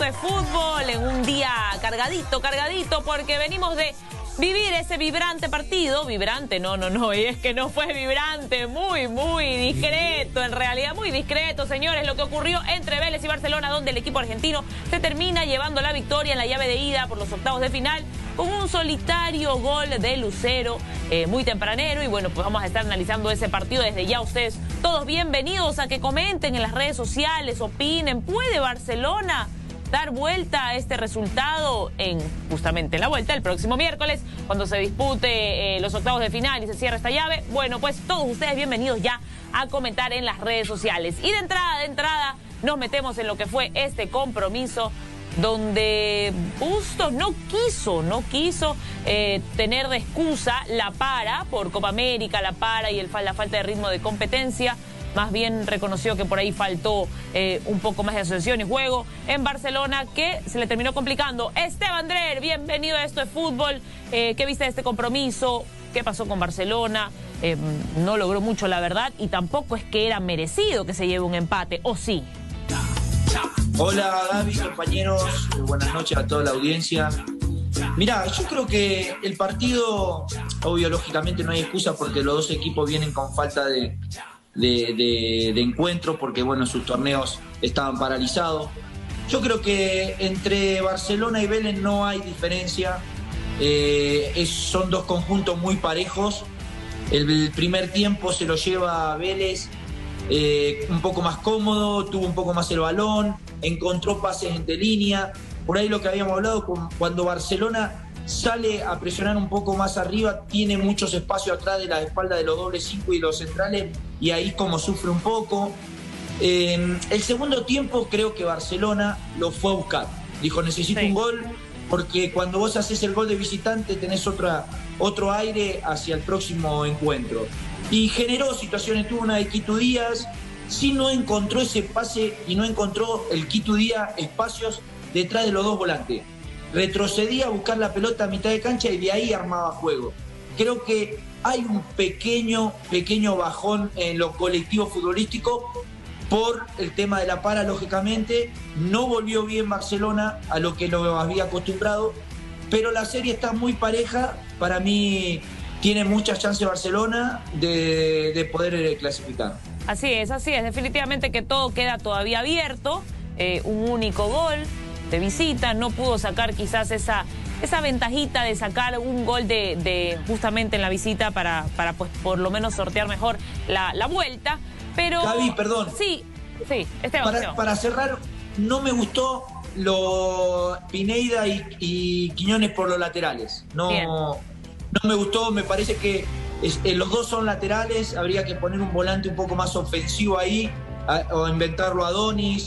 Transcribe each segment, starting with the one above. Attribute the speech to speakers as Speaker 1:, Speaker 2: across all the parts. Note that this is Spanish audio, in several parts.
Speaker 1: Esto es fútbol en un día cargadito, porque venimos de vivir ese vibrante partido. Vibrante, no, y es que no fue vibrante, muy discreto, en realidad muy discreto, señores, lo que ocurrió entre Vélez y Barcelona, donde el equipo argentino se termina llevando la victoria en la llave de ida por los octavos de final, con un solitario gol de Lucero, muy tempranero, y bueno, pues vamos a estar analizando ese partido desde ya. Ustedes todos bienvenidos a que comenten en las redes sociales, opinen. ¿Puede Barcelona dar vuelta a este resultado justamente en la vuelta el próximo miércoles, cuando se dispute los octavos de final y se cierra esta llave? Bueno, pues todos ustedes bienvenidos ya a comentar en las redes sociales. Y de entrada nos metemos en lo que fue este compromiso, donde Bustos no quiso tener de excusa la para por Copa América, la para y la falta de ritmo de competencia. Más bien reconoció que por ahí faltó un poco más de asociación y juego en Barcelona, que se le terminó complicando. Esteban Drer, bienvenido a Esto es Fútbol. ¿Qué viste de este compromiso? ¿Qué pasó con Barcelona? No logró mucho, la verdad, y tampoco es que era merecido que se lleve un empate, ¿o sí?
Speaker 2: Hola Gaby, compañeros, buenas noches a toda la audiencia. Mirá, yo creo que el partido, obvio, lógicamente no hay excusa porque los dos equipos vienen con falta de encuentro, porque bueno, sus torneos estaban paralizados. Yo creo que entre Barcelona y Vélez no hay diferencia, son dos conjuntos muy parejos. El primer tiempo se lo lleva Vélez un poco más cómodo, tuvo un poco más el balón, encontró pases entre línea. Por ahí lo que habíamos hablado, cuando Barcelona sale a presionar un poco más arriba, tiene muchos espacios atrás de la espalda de los dobles 5 y los centrales, y ahí como sufre un poco. El segundo tiempo creo que Barcelona lo fue a buscar. Dijo, necesito un gol, porque cuando vos haces el gol de visitante tenés otro aire hacia el próximo encuentro. Y generó situaciones, tuvo una de Quito Díaz, sí no encontró ese pase y no encontró el Quito Díaz espacios detrás de los dos volantes. Retrocedía a buscar la pelota a mitad de cancha y de ahí armaba juego. Creo que hay un pequeño bajón en lo colectivo futbolístico por el tema de la para, lógicamente. No volvió bien Barcelona a lo que lo había acostumbrado, pero la serie está muy pareja. Para mí tiene muchas chances Barcelona de poder clasificar.
Speaker 1: Así es, definitivamente que todo queda todavía abierto. Un único gol de visita, no pudo sacar quizás esa ventajita de sacar un gol de justamente en la visita para pues por lo menos sortear mejor la vuelta, pero...
Speaker 2: Gaby, perdón.
Speaker 1: Sí, Esteban.
Speaker 2: Para cerrar, no me gustó lo Pineda y Quiñones por los laterales. No me gustó, me parece que los dos son laterales, habría que poner un volante un poco más ofensivo ahí, o inventarlo a Donis.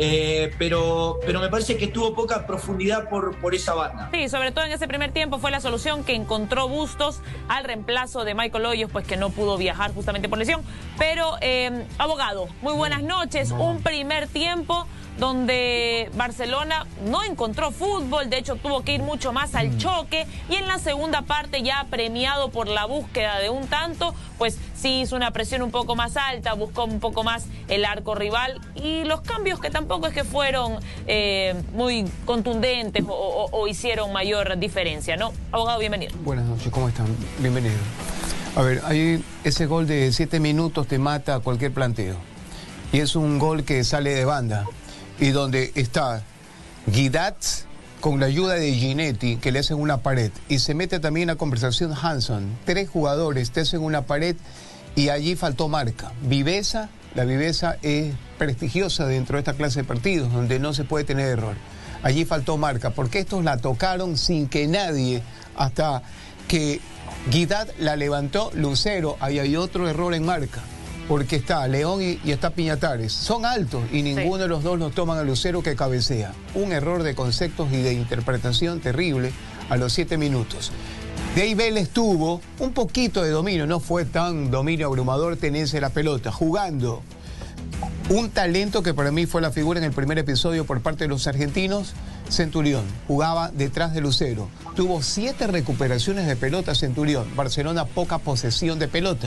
Speaker 2: Pero me parece que tuvo poca profundidad por esa banda.
Speaker 1: Sí, sobre todo en ese primer tiempo fue la solución que encontró Bustos al reemplazo de Michael Hoyos, pues que no pudo viajar justamente por lesión. Pero, abogado, muy buenas noches. Un primer tiempo donde Barcelona no encontró fútbol, de hecho tuvo que ir mucho más al choque, y en la segunda parte, ya premiado por la búsqueda de un tanto, pues sí hizo una presión un poco más alta, buscó un poco más el arco rival, y los cambios que tampoco es que fueron muy contundentes o hicieron mayor diferencia, ¿no? Abogado, bienvenido.
Speaker 3: Buenas noches, ¿cómo están? Bienvenido. A ver, ahí ese gol de 7 minutos te mata a cualquier planteo, y es un gol que sale de banda, y donde está Guidat con la ayuda de Ginetti, que le hacen una pared, y se mete también en la conversación Hanson. 3 jugadores te hacen una pared y allí faltó marca. La viveza es prestigiosa dentro de esta clase de partidos, donde no se puede tener error. Allí faltó marca, porque estos la tocaron sin que nadie, hasta que Guidat la levantó Lucero. Ahí hay otro error en marca, porque está León y está Piñatares. Son altos y ninguno de los dos los toman a Lucero, que cabecea. Un error de conceptos y de interpretación terrible a los 7 minutos. De ahí Vélez tuvo un poquito de dominio, no fue tan dominio abrumador, tenerse la pelota, jugando. Un talento que para mí fue la figura en el primer episodio por parte de los argentinos, Centurión. Jugaba detrás de Lucero. Tuvo 7 recuperaciones de pelota Centurión. Barcelona, poca posesión de pelota.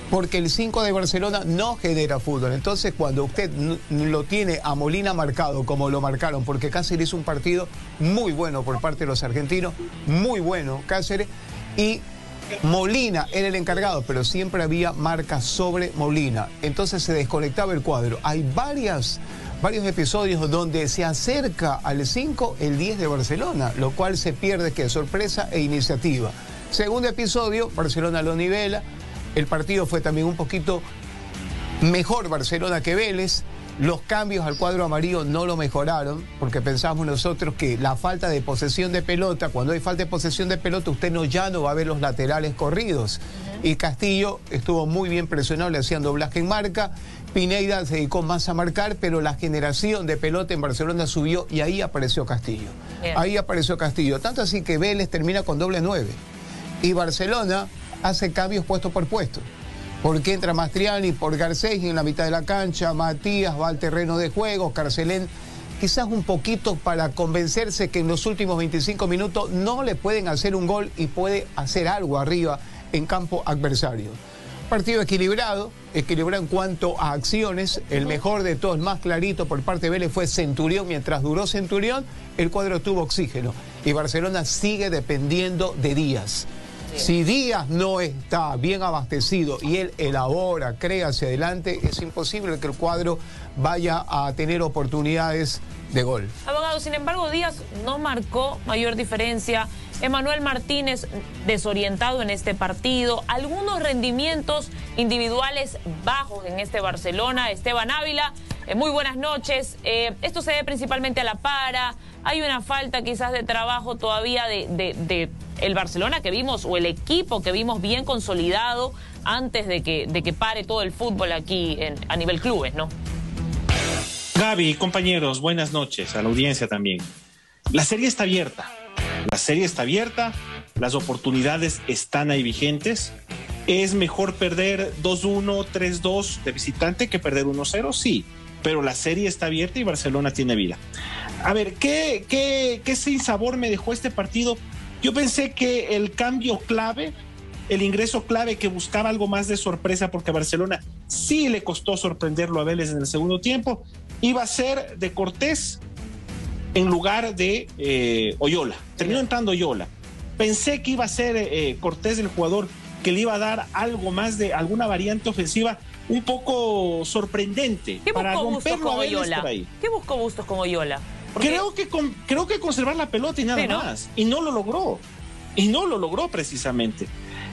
Speaker 3: porque el 5 de Barcelona no genera fútbol. Entonces, cuando usted lo tiene a Molina marcado, como lo marcaron, porque Cáceres hizo un partido muy bueno por parte de los argentinos, muy bueno Cáceres, y Molina era el encargado, pero siempre había marcas sobre Molina. Entonces se desconectaba el cuadro. Hay varios episodios donde se acerca al 5 el 10 de Barcelona, lo cual se pierde que sorpresa e iniciativa. Segundo episodio, Barcelona lo nivela. El partido fue también un poquito mejor Barcelona que Vélez. Los cambios al cuadro amarillo no lo mejoraron, porque pensamos nosotros que la falta de posesión de pelota, cuando hay falta de posesión de pelota, usted ya no va a ver los laterales corridos. Y Castillo estuvo muy bien presionado, le hacían doblaje en marca. Pineda se dedicó más a marcar, pero la generación de pelota en Barcelona subió y ahí apareció Castillo. Ahí apareció Castillo. Tanto así que Vélez termina con doble 9. Y Barcelona hace cambios puesto por puesto. Porque entra Mastriani por Garcés en la mitad de la cancha, Matías va al terreno de juego, Carcelén quizás un poquito para convencerse que en los últimos 25 minutos no le pueden hacer un gol y puede hacer algo arriba en campo adversario. Partido equilibrado en cuanto a acciones, el mejor de todos, más clarito por parte de Vélez fue Centurión. Mientras duró Centurión, el cuadro tuvo oxígeno y Barcelona sigue dependiendo de Díaz. Si Díaz no está bien abastecido y él elabora, crea hacia adelante, es imposible que el cuadro vaya a tener oportunidades de gol.
Speaker 1: Abogado, sin embargo, Díaz no marcó mayor diferencia. Emmanuel Martínez desorientado en este partido. Algunos rendimientos individuales bajos en este Barcelona. Esteban Ávila, muy buenas noches. Esto se debe principalmente a la para. Hay una falta quizás de trabajo todavía de el Barcelona que vimos, o el equipo que vimos bien consolidado antes de que pare todo el fútbol aquí a nivel clubes, ¿no?
Speaker 4: Gaby, compañeros, buenas noches, a la audiencia también. La serie está abierta. La serie está abierta, las oportunidades están ahí vigentes. ¿Es mejor perder 2-1, 3-2 de visitante que perder 1-0? Sí, pero la serie está abierta y Barcelona tiene vida. A ver, ¿qué sinsabor me dejó este partido? Yo pensé que el cambio clave, el ingreso clave que buscaba algo más de sorpresa, porque a Barcelona sí le costó sorprenderlo a Vélez en el segundo tiempo, iba a ser de Cortés en lugar de Oyola. Terminó entrando Oyola. Pensé que iba a ser Cortés el jugador que le iba a dar algo más de alguna variante ofensiva un poco sorprendente para romperlo a Vélez por ahí.
Speaker 1: ¿Qué buscó Bustos con Oyola?
Speaker 4: Porque creo que conservar la pelota y nada más. Y no lo logró. Y no lo logró precisamente.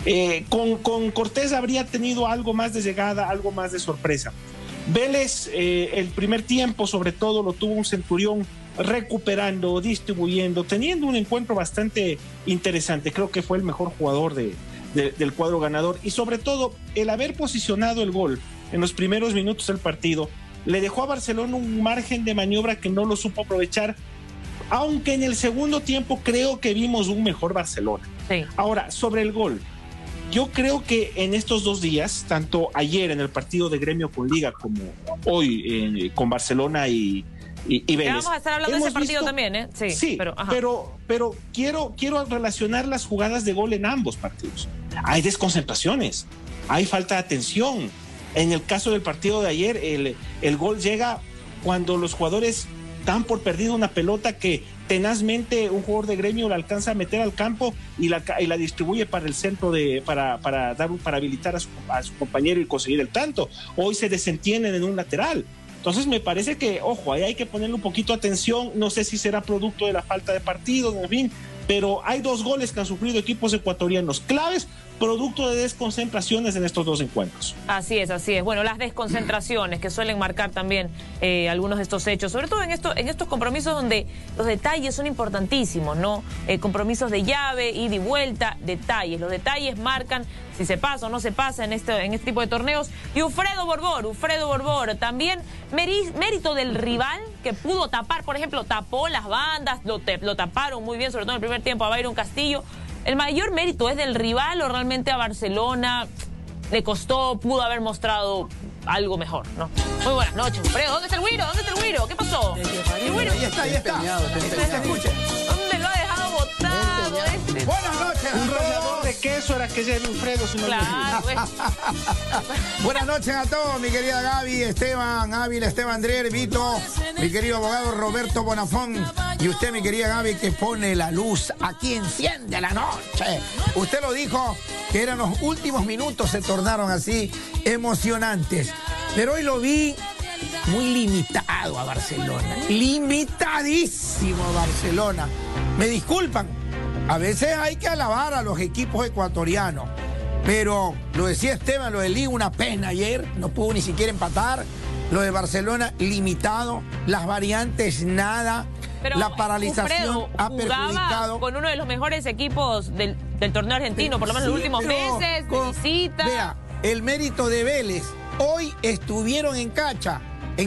Speaker 4: Con Cortés habría tenido algo más de llegada, algo más de sorpresa. Vélez, el primer tiempo sobre todo lo tuvo un Centurión recuperando, distribuyendo, teniendo un encuentro bastante interesante. Creo que fue el mejor jugador del cuadro ganador, y sobre todo el haber posicionado el gol en los primeros minutos del partido le dejó a Barcelona un margen de maniobra que no lo supo aprovechar, aunque en el segundo tiempo creo que vimos un mejor Barcelona. Sí. Ahora, sobre el gol, yo creo que en estos 2 días, tanto ayer en el partido de Gremio con Liga como hoy con Barcelona y Vélez.
Speaker 1: Vamos a estar hablando de ese partido también, ¿eh?
Speaker 4: Sí, pero quiero relacionar las jugadas de gol en ambos partidos. Hay desconcentraciones, hay falta de atención. En el caso del partido de ayer, el gol llega cuando los jugadores dan por perdido una pelota que tenazmente un jugador de Gremio la alcanza a meter al campo y la distribuye para el centro para habilitar a su compañero y conseguir el tanto. Hoy se desentienden en un lateral. Entonces me parece que, ojo, ahí hay que ponerle un poquito de atención. No sé si será producto de la falta de partidos, en fin, pero hay 2 goles que han sufrido equipos ecuatorianos claves, producto de desconcentraciones en estos 2 encuentros.
Speaker 1: Así es. Bueno, las desconcentraciones que suelen marcar también algunos de estos hechos, sobre todo en estos compromisos donde los detalles son importantísimos, ¿no? Compromisos de llave, ida y vuelta, detalles. Los detalles marcan si se pasa o no se pasa en este tipo de torneos. Y Ufredo Borbor, también mérito del rival que pudo tapar, por ejemplo, tapó las bandas, lo taparon muy bien, sobre todo en el primer tiempo a Byron Castillo. ¿El mayor mérito es del rival o realmente a Barcelona le costó, pudo haber mostrado algo mejor, ¿no? Muy buenas noches, Ufredo. ¿Dónde está el Güiro? ¿Qué pasó? El Güiro.
Speaker 3: Ahí está.
Speaker 1: ¿Dónde lo ha dejado botado?
Speaker 3: Buenas noches.
Speaker 4: Un rallador de queso eso era que sea Wilfredo, si no
Speaker 1: Claro, pues.
Speaker 5: Buenas noches a todos, mi querida Gaby, Esteban, Ávila, Esteban Dreher, Vito, mi querido abogado Roberto Bonafón, y usted, mi querida Gaby, que pone la luz, aquí enciende la noche. Usted lo dijo, que eran los últimos minutos, se tornaron así emocionantes. Pero hoy lo vi muy limitado a Barcelona, limitadísimo a Barcelona. Me disculpan, a veces hay que alabar a los equipos ecuatorianos, pero lo decía Esteban, lo de Liga, una pena ayer, no pudo ni siquiera empatar. Lo de Barcelona, limitado, las variantes, nada.
Speaker 1: Pero
Speaker 5: la paralización ha perjudicado.
Speaker 1: Con uno de los mejores equipos del torneo argentino, por lo menos los últimos meses, de visita.
Speaker 5: Vea, el mérito de Vélez, hoy estuvieron en cancha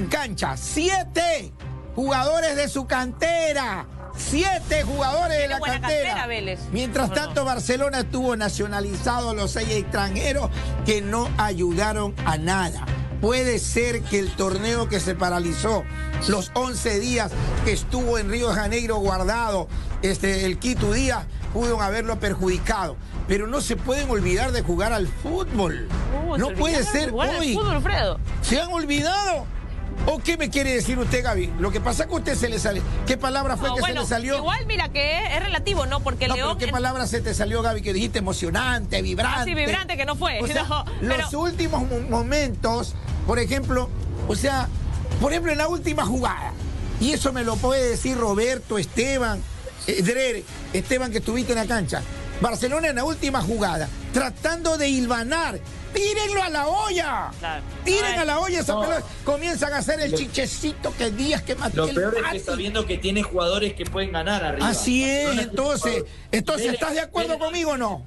Speaker 5: 7 jugadores de su cantera. 7 jugadores de la cantera.
Speaker 1: Vélez.
Speaker 5: Mientras tanto, Barcelona estuvo nacionalizado, los 6 extranjeros que no ayudaron a nada. Puede ser que el torneo que se paralizó, los 11 días que estuvo en Río de Janeiro guardado, el Quito Díaz, pudieron haberlo perjudicado. Pero no se pueden olvidar de jugar al fútbol. No puede ser hoy.
Speaker 1: Fútbol, Alfredo.
Speaker 5: ¿Se han olvidado? ¿O qué me quiere decir usted, Gaby? Lo que pasa es que a usted se le sale. ¿Qué palabra fue que se le salió?
Speaker 1: Igual, mira, que es relativo, ¿no? Porque
Speaker 5: no,
Speaker 1: León...
Speaker 5: pero ¿qué palabra se te salió, Gaby, que dijiste emocionante, vibrante?
Speaker 1: Ah, sí, vibrante, que no fue.
Speaker 5: O sea,
Speaker 1: no,
Speaker 5: los últimos momentos, por ejemplo, en la última jugada, y eso me lo puede decir Roberto, Esteban, Dreher, Esteban, que estuviste en la cancha. Barcelona en la última jugada, tratando de hilvanar. ¡Tírenlo a la olla!
Speaker 1: Claro.
Speaker 5: ¡Tiren a la olla esa pelota! Comienzan a hacer el chichecito que Díaz que mató.
Speaker 2: Lo peor es que está viendo que tiene jugadores que pueden ganar arriba.
Speaker 5: Así es, entonces, ¿estás de acuerdo conmigo o no?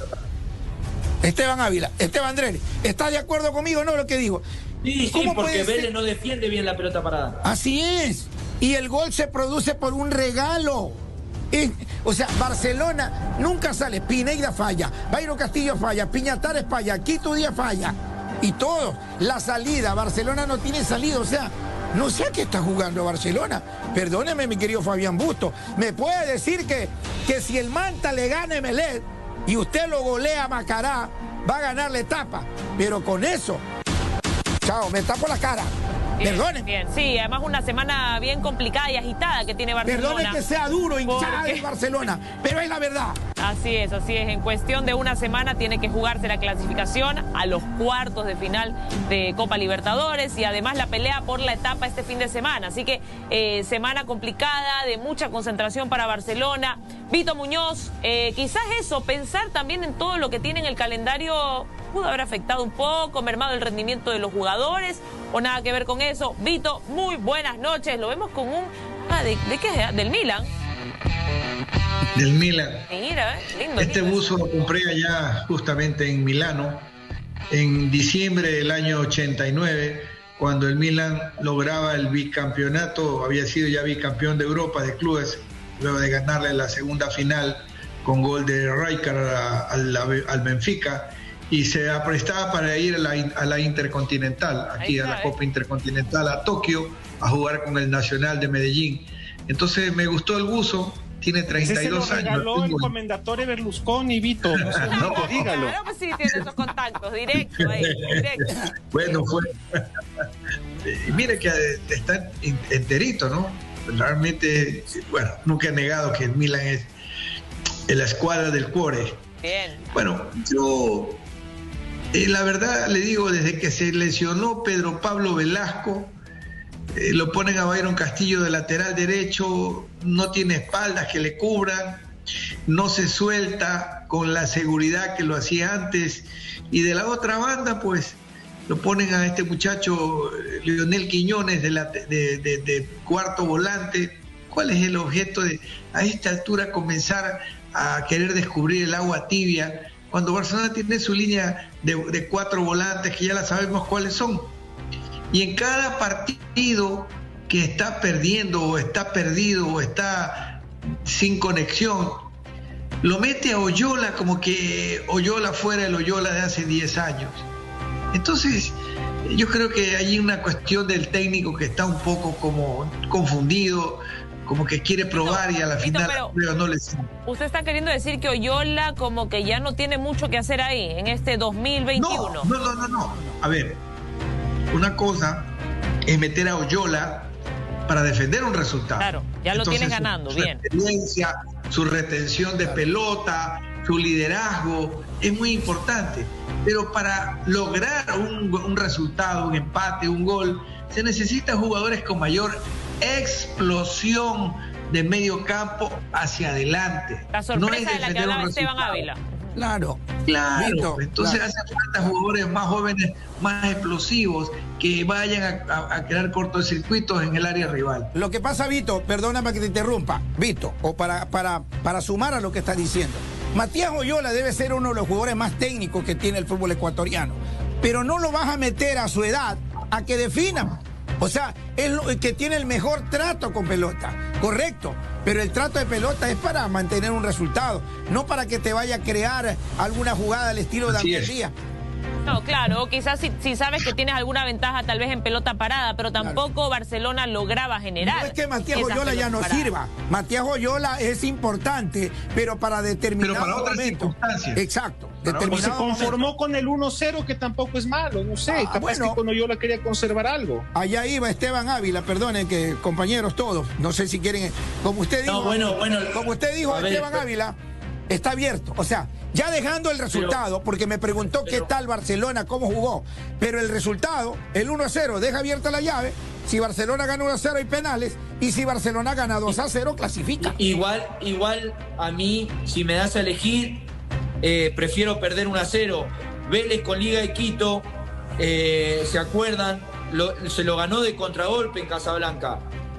Speaker 5: Esteban Ávila, Esteban Dreher, ¿estás de acuerdo conmigo o no lo que digo?
Speaker 2: Sí, porque Vélez no defiende bien la pelota parada.
Speaker 5: Así es. Y el gol se produce por un regalo. Barcelona nunca sale. Pineida falla, Bayro Castillo falla, Piñatares falla, Quito Díaz falla. Y todo, la salida, Barcelona no tiene salida. No sé a qué está jugando Barcelona. Perdóneme, mi querido Fabián Busto. ¿Me puede decir que si el Manta le gana a Emelec y usted lo golea a Macará, va a ganar la etapa? Pero con eso, chao, me tapo la cara. Perdone.
Speaker 1: Bien, sí, además una semana bien complicada y agitada que tiene Barcelona.
Speaker 5: Perdone que sea duro, hinchada de Barcelona, pero es la verdad.
Speaker 1: Así es. En cuestión de una semana tiene que jugarse la clasificación a los cuartos de final de Copa Libertadores y además la pelea por la etapa este fin de semana. Así que semana complicada, de mucha concentración para Barcelona. Vito Muñoz, quizás eso, pensar también en todo lo que tiene en el calendario pudo haber afectado un poco, mermado el rendimiento de los jugadores o nada que ver con eso. Vito, muy buenas noches. Lo vemos con un... ¿de qué es? ¿Del Milan?
Speaker 6: Del Milan.
Speaker 1: Mira, lindo.
Speaker 6: Este buzo lo compré allá justamente en Milano en diciembre del año 89, cuando el Milan lograba el bicampeonato, había sido ya bicampeón de Europa de clubes, luego de ganarle la segunda final con gol de Rijkaard al Benfica, y se aprestaba para ir a la Intercontinental, aquí a la Copa Intercontinental, a Tokio, a jugar con el Nacional de Medellín. Entonces me gustó el buzo, tiene 32 años.
Speaker 4: Regaló el comendatore Berlusconi, Vito, no sé, dígalo.
Speaker 1: Claro, pues sí, tiene esos contactos, directo ahí, directo.
Speaker 6: Bueno, mire que está enterito, ¿no? Realmente, bueno, nunca he negado que el Milan es la escuadra del cuore.
Speaker 1: Bien.
Speaker 6: Bueno, yo... la verdad le digo, desde que se lesionó Pedro Pablo Velasco, lo ponen a Byron Castillo de lateral derecho, no tiene espaldas que le cubran, no se suelta con la seguridad que lo hacía antes, y de la otra banda pues lo ponen a este muchacho Leonel Quiñones de cuarto volante. ¿Cuál es el objeto de a esta altura comenzar a querer descubrir el agua tibia cuando Barcelona tiene su línea de 4 volantes que ya la sabemos cuáles son? Y en cada partido que está perdiendo o está perdido o está sin conexión, lo mete a Oyola como que Oyola fuera el Oyola de hace 10 años. Entonces yo creo que hay una cuestión del técnico que está un poco como confundido, como que quiere probar y a la final pero no le sale.
Speaker 1: ¿Usted está queriendo decir que Oyola como que ya no tiene mucho que hacer ahí en este 2021?
Speaker 6: No. A ver, una cosa es meter a Oyola para defender un resultado.
Speaker 1: Claro, ya lo tienes ganando, bien.
Speaker 6: Su experiencia, su retención de pelota, su liderazgo, es muy importante. Pero para lograr un resultado, un empate, un gol, se necesitan jugadores con mayor explosión de medio campo hacia adelante.
Speaker 1: La sorpresa de la que hablaba Esteban Ávila.
Speaker 5: Claro.
Speaker 6: Entonces hacen falta jugadores más jóvenes, más explosivos, que vayan a crear cortocircuitos en el área rival.
Speaker 5: Lo que pasa, Vito, perdóname que te interrumpa, Vito, o para sumar a lo que estás diciendo. Matías Oyola debe ser uno de los jugadores más técnicos que tiene el fútbol ecuatoriano, pero no lo vas a meter a su edad a que defina. O sea, es el que tiene el mejor trato con pelota, correcto, pero el trato de pelota es para mantener un resultado, no para que te vaya a crear alguna jugada al estilo de Ángel Díaz.
Speaker 1: No, claro, quizás si sabes que tienes alguna ventaja tal vez en pelota parada, pero tampoco Barcelona lograba generar.
Speaker 5: No es que Matías Oyola ya no sirva. Matías Oyola es importante, pero para determinar.
Speaker 6: Pero para otras circunstancias.
Speaker 5: Exacto.
Speaker 4: O se conformó con el 1-0, que tampoco es malo, no sé. Capaz que con Oyola quería conservar algo.
Speaker 5: Allá iba Esteban Ávila, perdonen que compañeros todos, no sé si quieren. Como usted dijo, como usted dijo, Esteban Ávila está abierto. O sea, ya dejando el resultado, porque me preguntó qué tal Barcelona, cómo jugó, pero el resultado, el 1-0, deja abierta la llave. Si Barcelona gana 1-0 hay penales, y si Barcelona gana 2-0 clasifica.
Speaker 2: Igual a mí, si me das a elegir, prefiero perder 1-0. Vélez con Liga de Quito, ¿se acuerdan? Se lo ganó de contragolpe en Casablanca.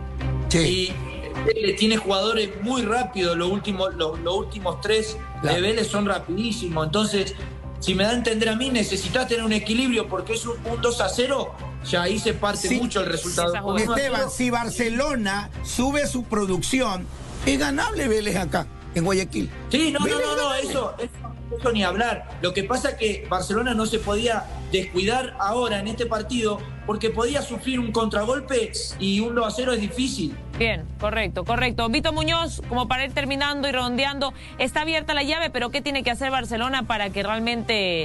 Speaker 2: Sí. Y Vélez tiene jugadores muy rápidos, los últimos tres de Vélez son rapidísimos. Entonces, si me da a entender a mí, necesitas tener un equilibrio, porque es un 2-0, ya ahí se parte mucho el resultado.
Speaker 5: Esteban, si Barcelona sube su producción, es ganable Vélez acá, en Guayaquil.
Speaker 2: Sí, no, eso ni hablar. Lo que pasa es que Barcelona no se podía descuidar ahora en este partido, porque podía sufrir un contragolpe y un 2-0 es difícil.
Speaker 1: Bien, correcto. Vito Muñoz, como para ir terminando y redondeando, está abierta la llave, pero ¿qué tiene que hacer Barcelona para que realmente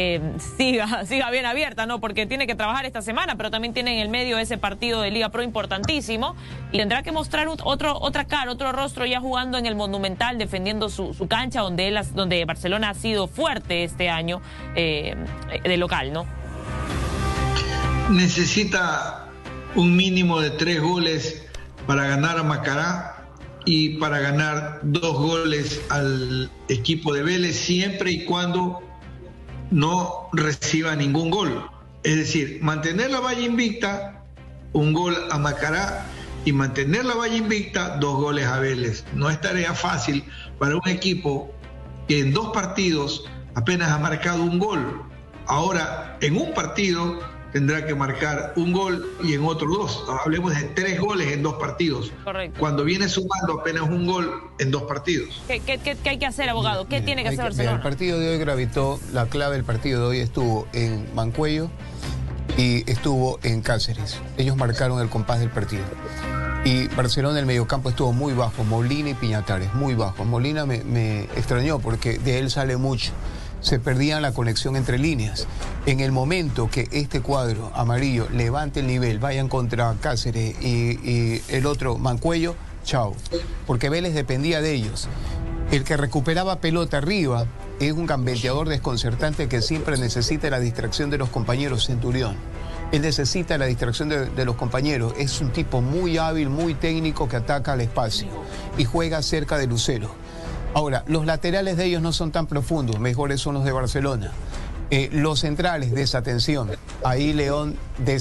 Speaker 1: siga bien abierta, ¿no? Porque tiene que trabajar esta semana, pero también tiene en el medio ese partido de Liga Pro importantísimo y tendrá que mostrar otra cara, otro rostro ya jugando en el Monumental, defendiendo su cancha, donde Barcelona ha sido fuerte este año de local, ¿no?
Speaker 6: Necesita un mínimo de 3 goles para ganar a Macará y para ganar 2 goles al equipo de Vélez, siempre y cuando no reciba ningún gol. Es decir, mantener la valla invicta, 1 gol a Macará, y mantener la valla invicta, 2 goles a Vélez. No es tarea fácil para un equipo que en 2 partidos apenas ha marcado 1 gol. Ahora, en un partido tendrá que marcar 1 gol y en otro 2. Hablemos de 3 goles en 2 partidos.
Speaker 1: Correcto.
Speaker 6: Cuando viene sumando apenas 1 gol en 2 partidos.
Speaker 1: ¿Qué hay que hacer, abogado? ¿Qué tiene que hacer Barcelona?
Speaker 3: El partido de hoy gravitó, la clave del partido de hoy estuvo en Mancuello y estuvo en Cáceres. Ellos marcaron el compás del partido. Y Barcelona en el mediocampo estuvo muy bajo, Molina y Piñatares, muy bajo. Molina me extrañó porque de él sale mucho. Se perdía la conexión entre líneas. En el momento que este cuadro amarillo levante el nivel, vayan contra Cáceres y el otro Mancuello, chao. Porque Vélez dependía de ellos. El que recuperaba pelota arriba es un gambeteador desconcertante que siempre necesita la distracción de los compañeros, Centurión. Él necesita la distracción de los compañeros. Es un tipo muy hábil, muy técnico, que ataca al espacio y juega cerca de Lucero. Ahora, los laterales de ellos no son tan profundos, mejores son los de Barcelona. Los centrales, desatención. Ahí León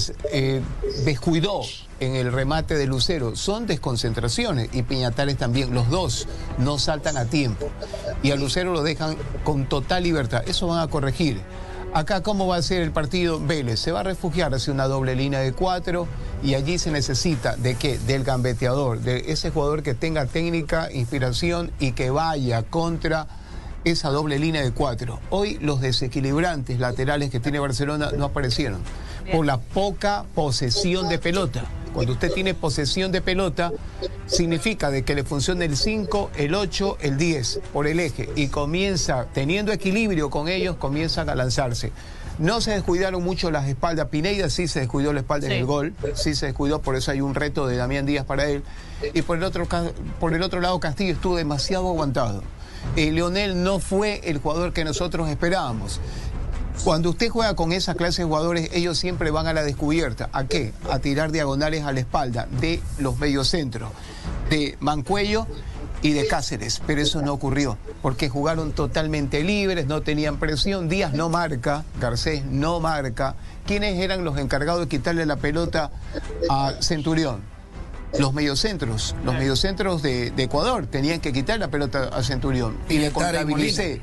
Speaker 3: descuidó en el remate de Lucero. Son desconcentraciones y Piñatares también. Los dos no saltan a tiempo. Y a Lucero lo dejan con total libertad. Eso van a corregir. Acá, ¿cómo va a ser el partido? Vélez se va a refugiar hacia una doble línea de 4 y allí se necesita ¿de qué? Del gambeteador, de ese jugador que tenga técnica, inspiración y que vaya contra esa doble línea de 4. Hoy los desequilibrantes laterales que tiene Barcelona no aparecieron por la poca posesión de pelota. Cuando usted tiene posesión de pelota, significa de que le funciona el 5, el 8, el 10 por el eje y comienza, teniendo equilibrio con ellos, comienzan a lanzarse. No se descuidaron mucho las espaldas. Pineda sí se descuidó la espalda en el gol, sí se descuidó, por eso hay un reto de Damián Díaz para él. Y por el otro lado, Castillo estuvo demasiado aguantado. Leonel no fue el jugador que nosotros esperábamos. Cuando usted juega con esa clase de jugadores, ellos siempre van a la descubierta. ¿A qué? A tirar diagonales a la espalda de los mediocentros, de Mancuello y de Cáceres, pero eso no ocurrió, porque jugaron totalmente libres, no tenían presión. Díaz no marca, Garcés no marca. ¿Quiénes eran los encargados de quitarle la pelota a Centurión? Los mediocentros de Ecuador tenían que quitar la pelota a Centurión. Y le contabilicé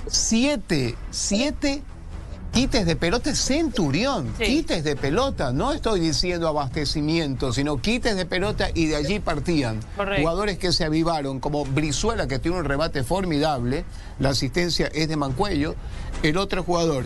Speaker 3: 7 quites de pelota. Centurión, quites de pelota, no estoy diciendo abastecimiento, sino quites de pelota, y de allí partían. Correcto. Jugadores que se avivaron, como Brizuela, que tiene un remate formidable, la asistencia es de Mancuello. El otro jugador,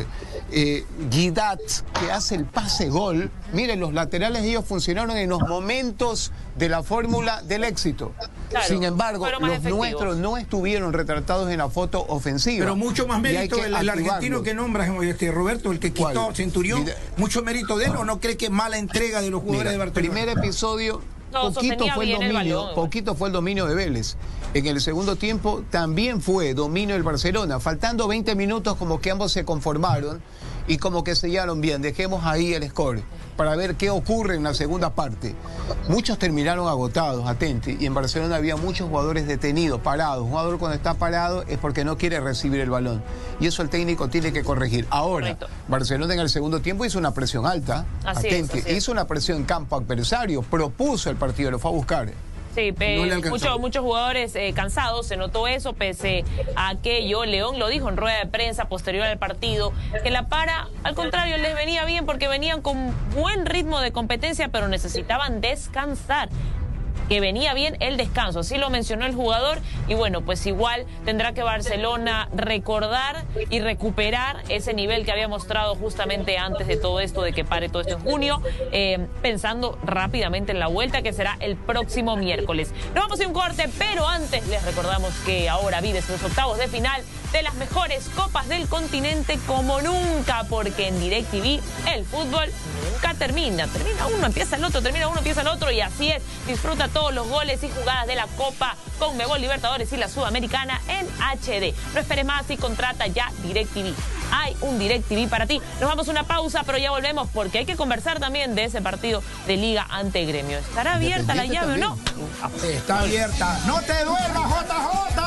Speaker 3: Guidat, que hace el pase gol. Miren, los laterales ellos funcionaron en los momentos de la fórmula del éxito. Claro, sin embargo, los nuestros no estuvieron retratados en la foto ofensiva.
Speaker 5: Pero mucho más mérito el argentino que nombras, Roberto, el que quitó Centurión. Mucho mérito de él, ¿o no cree que mala entrega de los jugadores de Barcelona?
Speaker 3: Primer episodio, poquito fue el dominio de Vélez. En el segundo tiempo también fue dominio del Barcelona. Faltando 20 minutos, como que ambos se conformaron y como que sellaron bien. Dejemos ahí el score para ver qué ocurre en la segunda parte. Muchos terminaron agotados, atenti, y en Barcelona había muchos jugadores detenidos, parados. Un jugador cuando está parado es porque no quiere recibir el balón, y eso el técnico tiene que corregir. Ahora, correcto, Barcelona en el segundo tiempo hizo una presión alta, atenti, hizo una presión en campo adversario, propuso el partido, lo fue a buscar.
Speaker 1: Sí, muchos jugadores cansados, se notó eso, pese a aquello. León lo dijo en rueda de prensa posterior al partido, que la para, al contrario, les venía bien porque venían con buen ritmo de competencia, pero necesitaban descansar. Que venía bien el descanso, así lo mencionó el jugador, y bueno, pues igual tendrá que Barcelona recordar y recuperar ese nivel que había mostrado justamente antes de todo esto, de que pare todo esto en junio, pensando rápidamente en la vuelta que será el próximo miércoles. Nos vamos a un corte, pero antes les recordamos que ahora vives los octavos de final de las mejores copas del continente como nunca, porque en DirecTV el fútbol nunca termina uno, empieza el otro, termina uno, empieza el otro, y así es. Disfruta todos los goles y jugadas de la Copa Conmebol Libertadores y la Sudamericana en HD. No esperes más y contrata ya DirecTV. Hay un DirecTV para ti. Nos vamos a una pausa, pero ya volvemos porque hay que conversar también de ese partido de Liga ante Gremio. ¿Estará abierta la llave o no?
Speaker 5: Está abierta. ¡No te duermas, JJ!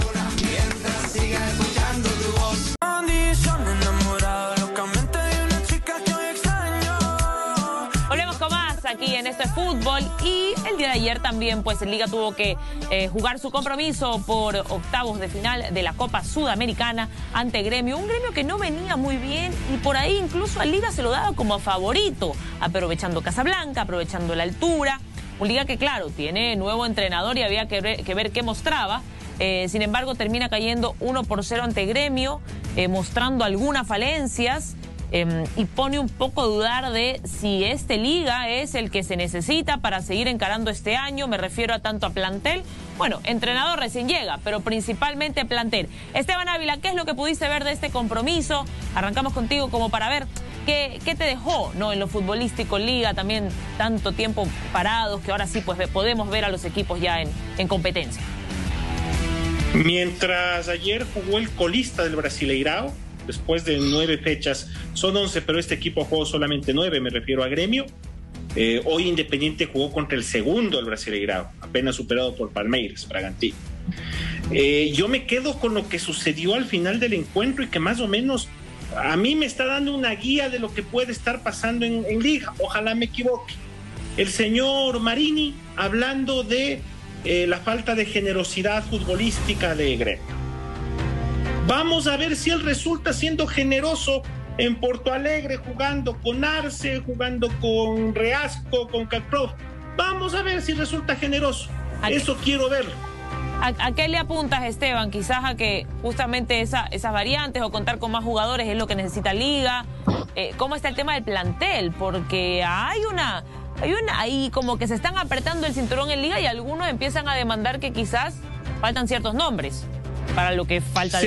Speaker 1: Aquí en Esto es Fútbol, y el día de ayer también pues Liga tuvo que jugar su compromiso por octavos de final de la Copa Sudamericana ante Gremio, un Gremio que no venía muy bien y por ahí incluso a Liga se lo daba como favorito, aprovechando Casablanca, aprovechando la altura, un Liga que claro, tiene nuevo entrenador y había que ver qué mostraba. Sin embargo termina cayendo 1-0 ante Gremio, mostrando algunas falencias. Y pone un poco a dudar de si este Liga es el que se necesita para seguir encarando este año. Me refiero a tanto a plantel, bueno, entrenador recién llega, pero principalmente plantel. Esteban Ávila, ¿qué es lo que pudiste ver de este compromiso? Arrancamos contigo como para ver qué te dejó, ¿no? En lo futbolístico, Liga, también tanto tiempo parados que ahora sí pues podemos ver a los equipos ya en competencia.
Speaker 4: Mientras ayer jugó el colista del Brasileirao, después de 9 fechas, son 11, pero este equipo jugó solamente 9, me refiero a Gremio. Hoy Independiente jugó contra el segundo del Brasileirao, apenas superado por Palmeiras, Bragantino. Yo me quedo con lo que sucedió al final del encuentro y que más o menos a mí me está dando una guía de lo que puede estar pasando en Liga. Ojalá me equivoque. El señor Marini hablando de la falta de generosidad futbolística de Gremio. Vamos a ver si él resulta siendo generoso en Porto Alegre, jugando con Arce, jugando con Reasco, con Calprof. Vamos a ver si resulta generoso. Eso quiero verlo.
Speaker 1: ¿A qué le apuntas, Esteban? Quizás a que justamente esas variantes o contar con más jugadores es lo que necesita Liga. ¿Cómo está el tema del plantel? Porque hay una ahí como que se están apretando el cinturón en Liga y algunos empiezan a demandar que quizás faltan ciertos nombres para lo que falta de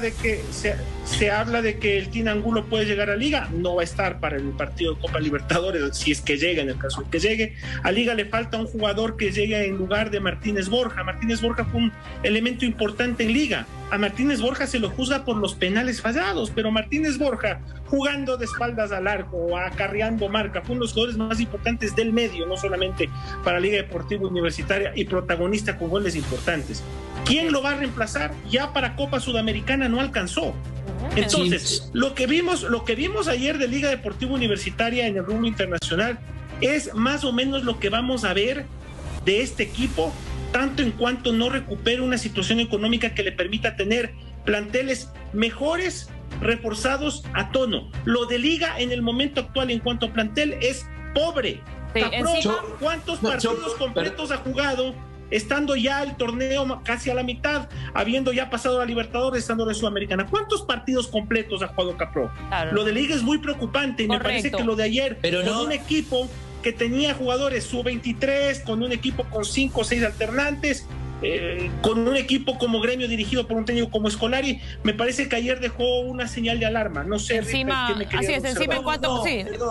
Speaker 4: se habla de que el Team Angulo puede llegar a Liga, no va a estar para el partido de Copa Libertadores, si es que llega, en el caso de que llegue. A Liga le falta un jugador que llegue en lugar de Martínez Borja. Martínez Borja fue un elemento importante en Liga. A Martínez Borja se lo juzga por los penales fallados, pero Martínez Borja, jugando de espaldas al arco, acarreando marca, fue uno de los jugadores más importantes del medio, no solamente para Liga Deportiva Universitaria, y protagonista con goles importantes. ¿Quién lo va a reemplazar? Ya para Copa Sudamericana no alcanzó. Entonces, lo que vimos ayer de Liga Deportiva Universitaria en el rumbo internacional es más o menos lo que vamos a ver de este equipo, tanto en cuanto no recupere una situación económica que le permita tener planteles mejores, reforzados a tono. Lo de Liga en el momento actual en cuanto a plantel es pobre.
Speaker 1: Sí,
Speaker 4: ¿Cuántos partidos completos ha jugado? Estando ya el torneo casi a la mitad, habiendo ya pasado la Libertadores, estando en la Sudamericana. ¿Cuántos partidos completos ha jugado Capro? Claro. Lo de Liga es muy preocupante y me parece que lo de ayer, un equipo que tenía jugadores sub-23, con un equipo con 5 o 6 alternantes, con un equipo como Gremio dirigido por un técnico como Scolari, me parece que ayer dejó una señal de alarma. No sé,
Speaker 1: encima, así es, encima en cuanto...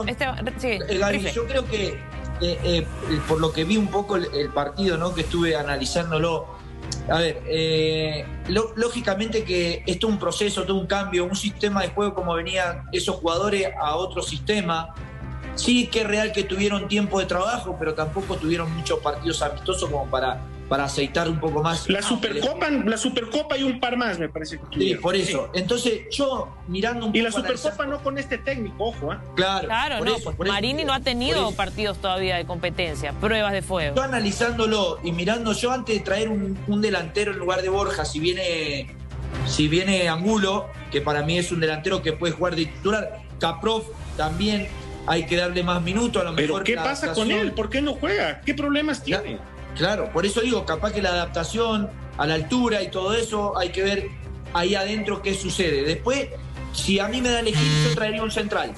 Speaker 2: Gaby, yo creo que por lo que vi un poco el partido, ¿no?, que estuve analizándolo, a ver, lógicamente que esto es un proceso, todo un cambio, un sistema de juego como venían esos jugadores a otro sistema. Sí que es real que tuvieron tiempo de trabajo, pero tampoco tuvieron muchos partidos amistosos como para aceitar un poco más.
Speaker 4: La Supercopa y un par más, me parece.
Speaker 2: Sí, por eso. Sí. Entonces, yo mirando un poco...
Speaker 4: Y la Supercopa no con este técnico, ojo, ¿eh?
Speaker 2: Claro,
Speaker 1: no, eso, pues Marini no ha tenido partidos todavía de competencia, pruebas de fuego.
Speaker 2: Yo analizándolo y mirando, yo antes de traer un delantero en lugar de Borja, si viene Angulo, que para mí es un delantero que puede jugar de titular, Caprov también hay que darle más minutos, a lo mejor.
Speaker 4: ¿Pero qué pasa con él? ¿Por qué no juega? ¿Qué problemas tiene?
Speaker 2: Claro, por eso digo, capaz que la adaptación a la altura y todo eso, hay que ver ahí adentro qué sucede. Después, si a mí me da elegir, yo traería un central.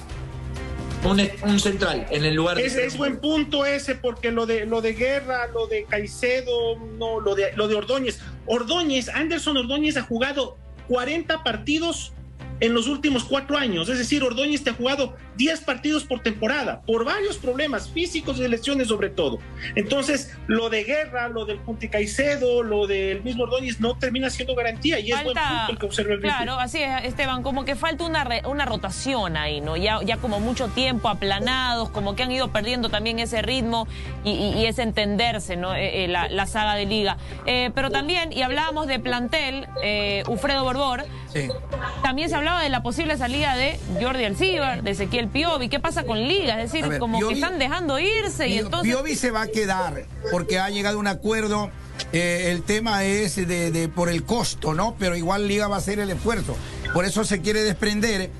Speaker 2: Un central en el lugar de...
Speaker 4: Es buen punto ese, porque lo de Guerra, lo de Caicedo, no, lo de Ordóñez. Anderson Ordóñez ha jugado 40 partidos en los últimos 4 años, es decir, Ordóñez te ha jugado 10 partidos por temporada, por varios problemas físicos y de lesiones sobre todo. Entonces, lo de Guerra, lo del Punti Caicedo, lo del mismo Ordóñez no termina siendo garantía, y es buen punto el que observa el
Speaker 1: Claro, así es, Esteban, como que falta una rotación ahí, ¿no? Ya como mucho tiempo aplanados, como que han ido perdiendo también ese ritmo y ese entenderse, ¿no? La saga de Liga. Pero también, y hablábamos de plantel, Ufredo Borbor, sí. También se hablaba de la posible salida de Jordi Alcibar, de Ezequiel Piovi. ¿Qué pasa con Liga? Es decir, como Piovi, que están dejando irse y entonces...
Speaker 5: Piovi se va a quedar porque ha llegado a un acuerdo. El tema es por el costo, ¿no? Pero igual Liga va a hacer el esfuerzo. Por eso se quiere desprender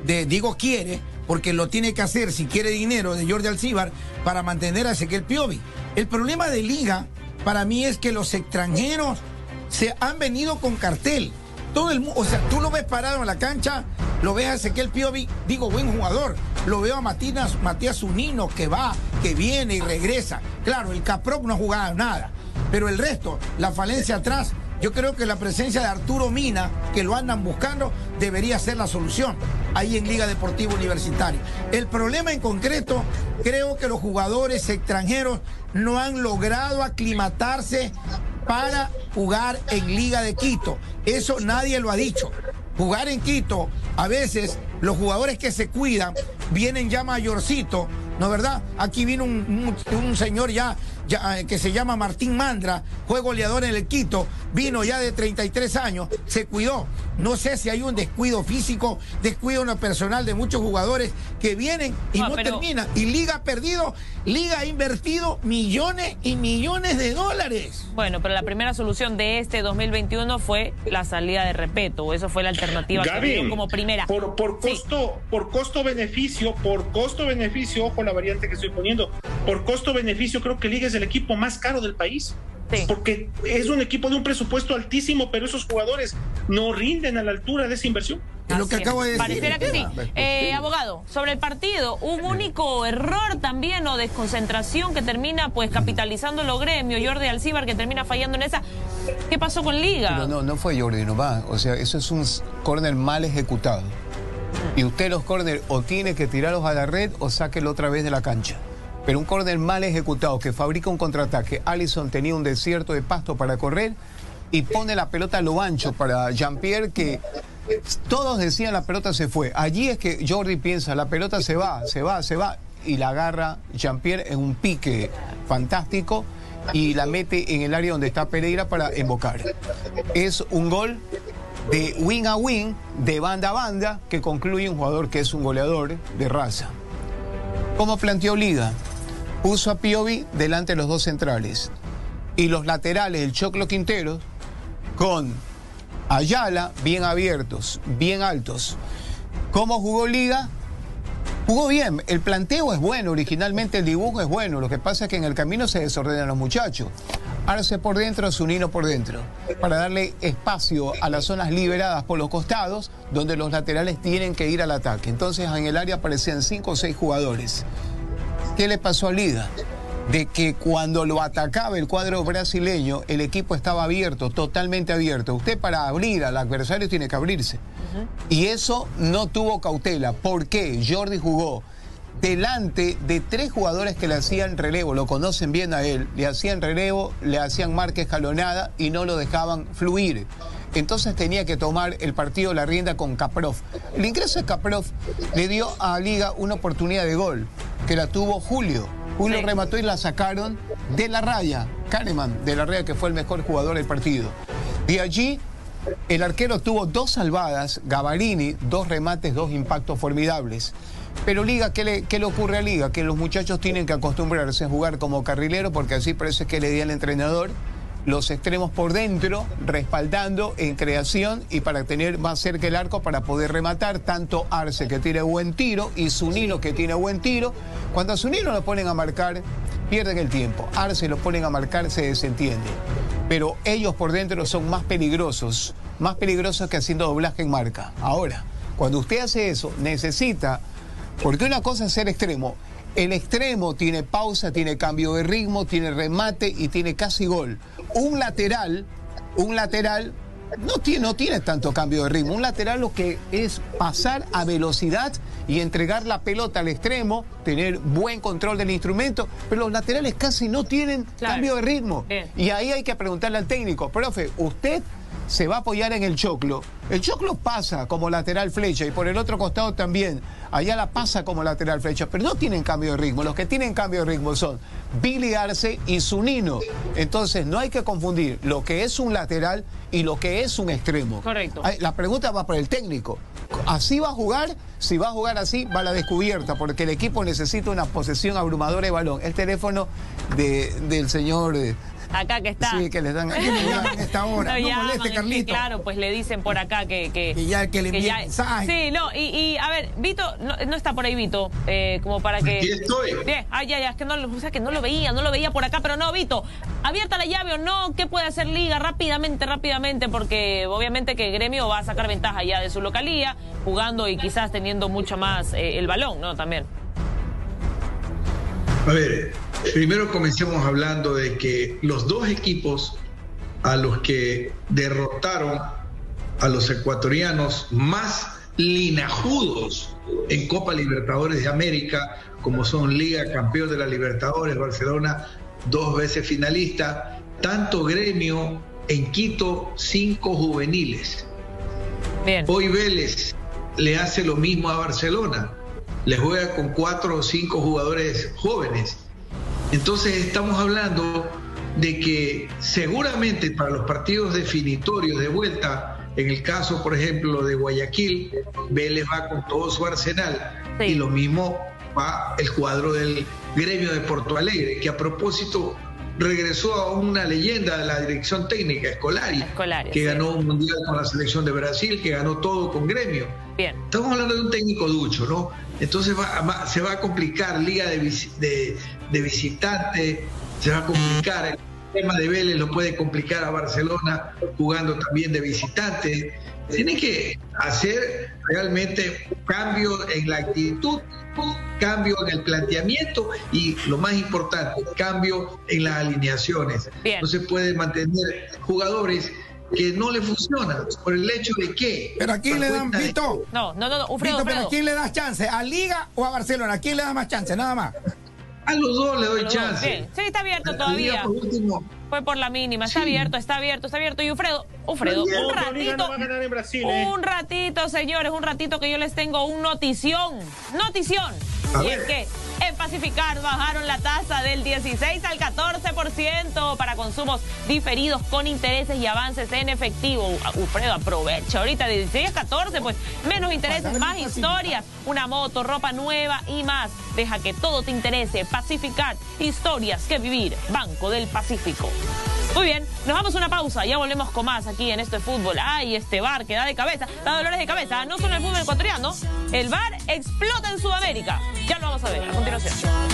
Speaker 5: quiere, porque lo tiene que hacer si quiere dinero de Jordi Alcibar para mantener a Ezequiel Piovi. El problema de Liga para mí es que los extranjeros se han venido con cartel. Todo el mundo, o sea, tú lo ves parado en la cancha, lo ves a Ezequiel Piovi, buen jugador. Lo veo a Matías Zunino, que va, que viene y regresa. Claro, el Caprop no ha jugado nada, pero el resto, la falencia atrás, yo creo que la presencia de Arturo Mina, que lo andan buscando, debería ser la solución ahí en Liga Deportiva Universitaria. El problema en concreto, creo que los jugadores extranjeros no han logrado aclimatarse para jugar en Liga de Quito. Eso nadie lo ha dicho. Jugar en Quito, a veces los jugadores que se cuidan vienen ya mayorcitos, ¿no es verdad? Aquí vino un señor ya que se llama Martín Mandra, fue goleador en el Quito, vino ya de 33 años, se cuidó. No sé si hay un descuido físico, descuido personal de muchos jugadores que vienen y no terminan. Y Liga ha perdido, Liga ha invertido millones y millones de dólares.
Speaker 1: Bueno, pero la primera solución de este 2021 fue la salida de Repeto, o eso fue la alternativa que dio como primera.
Speaker 4: Por costo-beneficio, ojo la variante que estoy poniendo, por costo-beneficio creo que Liga es el equipo más caro del país. Sí. Porque es un equipo de un presupuesto altísimo, pero esos jugadores no rinden a la altura de esa inversión.
Speaker 5: Es lo que acabo de decir.
Speaker 1: Pareciera que sí. Abogado, sobre el partido, un único error también o desconcentración que termina pues capitalizando los gremios. Jordi Alcibar que termina fallando en esa. ¿Qué pasó con Liga?
Speaker 3: Pero no fue Jordi nomás. O sea, eso es un córner mal ejecutado. Y usted los córner o tiene que tirarlos a la red o sáquelo otra vez de la cancha. Pero un córner mal ejecutado que fabrica un contraataque. Alisson tenía un desierto de pasto para correr y pone la pelota a lo ancho para Jean-Pierre, que todos decían la pelota se fue. Allí es que Jordi piensa, la pelota se va, y la agarra Jean-Pierre en un pique fantástico y la mete en el área donde está Pereira para embocar. Es un gol de win a win, de banda a banda, que concluye un jugador que es un goleador de raza. ¿Cómo planteó Liga? Puso a Piovi delante de los dos centrales y los laterales, el Choclo Quinteros, con Ayala bien abiertos, bien altos. ¿Cómo jugó Liga? Jugó bien, el planteo es bueno, originalmente el dibujo es bueno, lo que pasa es que en el camino se desordenan los muchachos. Arce por dentro, Zunino por dentro, para darle espacio a las zonas liberadas por los costados, donde los laterales tienen que ir al ataque. Entonces en el área aparecían 5 o 6 jugadores. ¿Qué le pasó a Liga? De que cuando lo atacaba el cuadro brasileño, el equipo estaba abierto, totalmente abierto. Usted para abrir al adversario tiene que abrirse. Y eso no tuvo cautela. ¿Por qué? Jordi jugó delante de 3 jugadores que le hacían relevo, lo conocen bien a él, le hacían relevo, le hacían marca escalonada y no lo dejaban fluir. Entonces tenía que tomar el partido la rienda con Kaprov. El ingreso de Kaprov le dio a Liga una oportunidad de gol, que la tuvo Julio. Julio remató y la sacaron de la raya. Kahneman de la raya, que fue el mejor jugador del partido. De allí, el arquero tuvo 2 salvadas, Gavarini, 2 remates, 2 impactos formidables. Pero Liga, ¿qué le ocurre a Liga? Que los muchachos tienen que acostumbrarse a jugar como carrilero, porque así parece que le di al entrenador los extremos por dentro, respaldando en creación y para tener más cerca el arco para poder rematar. Tanto Arce, que tiene buen tiro, y Zunino, que tiene buen tiro. Cuando a Zunino lo ponen a marcar, pierden el tiempo. Arce lo ponen a marcar, se desentiende. Pero ellos por dentro son más peligrosos que haciendo doblaje en marca. Ahora, cuando usted hace eso, necesita, porque una cosa es ser extremo. El extremo tiene pausa, tiene cambio de ritmo, tiene remate y tiene casi gol. Un lateral no tiene tanto cambio de ritmo. Un lateral lo que es pasar a velocidad y entregar la pelota al extremo, tener buen control del instrumento, pero los laterales casi no tienen cambio de ritmo. Y ahí hay que preguntarle al técnico, profe, usted se va a apoyar en el Choclo. El Choclo pasa como lateral flecha y por el otro costado también. Ayala pasa como lateral flecha, pero no tienen cambio de ritmo. Los que tienen cambio de ritmo son Billy Arce y Zunino. Entonces no hay que confundir lo que es un lateral y lo que es un extremo.
Speaker 1: Correcto.
Speaker 5: La pregunta va para el técnico. ¿Así va a jugar? Si va a jugar así, va a la descubierta, porque el equipo necesita una posesión abrumadora de balón. El teléfono del señor...
Speaker 1: Acá que está.
Speaker 5: Sí, que les dan a esta hora. No moleste, Carlito.
Speaker 1: Claro, pues le dicen por acá que
Speaker 5: le envíe mensaje.
Speaker 1: Sí, no, y a ver, Vito, no está por ahí Vito, como para que...
Speaker 6: Aquí estoy.
Speaker 1: Bien, ya, es que no lo veía por acá, pero no, Vito, abierta la llave o no, ¿qué puede hacer Liga? Rápidamente, porque obviamente que Gremio va a sacar ventaja ya de su localía, jugando y quizás teniendo mucho más el balón, ¿no? También.
Speaker 6: A ver, primero comencemos hablando de que los 2 equipos a los que derrotaron a los ecuatorianos más linajudos en Copa Libertadores de América, como son Liga, campeón de la Libertadores, Barcelona, 2 veces finalista, tanto Gremio en Quito, 5 juveniles.
Speaker 1: Bien.
Speaker 6: Hoy Vélez le hace lo mismo a Barcelona. Le juega con 4 o 5 jugadores jóvenes. Entonces estamos hablando de que seguramente para los partidos definitorios de vuelta, en el caso, por ejemplo, de Guayaquil, Vélez va con todo su arsenal. Sí. Y lo mismo va el cuadro del Gremio de Porto Alegre, que a propósito regresó a una leyenda de la dirección técnica, Scolari, que ganó un mundial con la selección de Brasil, que ganó todo con Gremio.
Speaker 1: Bien.
Speaker 6: Estamos hablando de un técnico ducho, ¿no? Entonces se va a complicar Liga de visitante, se va a complicar. El tema de Vélez lo puede complicar a Barcelona jugando también de visitante. Tiene que hacer realmente cambio en la actitud, cambio en el planteamiento y lo más importante, cambio en las alineaciones.
Speaker 1: Bien.
Speaker 6: No se puede mantener jugadores que no le funcionan por el hecho de que...
Speaker 5: Pero ¿a quién le dan, Vito?
Speaker 1: No, Ufredo,
Speaker 5: Vito, pero ¿a
Speaker 1: Ufredo.
Speaker 5: quién le das chance? ¿A Liga o a Barcelona? ¿A quién le das más chance? Nada más.
Speaker 6: A los dos le doy
Speaker 1: Los dos,
Speaker 6: chance.
Speaker 1: bien. Sí, está abierto
Speaker 6: A
Speaker 1: todavía.
Speaker 6: Liga, por último,
Speaker 1: Fue por la mínima, está
Speaker 6: Sí.
Speaker 1: abierto. Y Ufredo, un
Speaker 6: Bien.
Speaker 4: No,
Speaker 1: ratito.
Speaker 4: Liga no va a ganar en Brasil,
Speaker 1: Un ratito, señores, un ratito que yo les tengo un notición. Notición.
Speaker 6: A
Speaker 1: Y
Speaker 6: ver.
Speaker 1: es que en Pacificar bajaron la tasa del 16 al 14% para consumos diferidos con intereses y avances en efectivo. Ufredo, aprovecha. Ahorita 16 a 14, pues menos intereses, más historias. Una moto, ropa nueva y más. Deja que todo te interese. Pacificar, historias que vivir. Banco del Pacífico. Muy bien, nos vamos a una pausa, ya volvemos con más aquí en Esto es Fútbol. Ay, este VAR que da de cabeza, da dolores de cabeza, no solo en el fútbol ecuatoriano, el VAR explota en Sudamérica. Ya lo vamos a ver a continuación.